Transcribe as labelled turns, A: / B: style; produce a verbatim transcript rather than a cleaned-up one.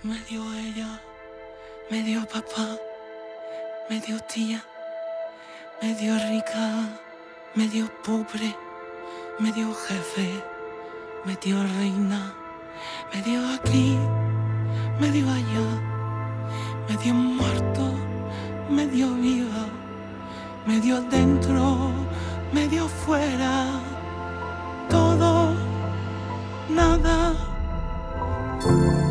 A: Medio ella, medio papá, medio tía, medio rica, medio pobre, medio jefe, medio reina, medio aquí, medio allá, medio muerto, medio viva, medio dentro, medio fuera, todo, nada.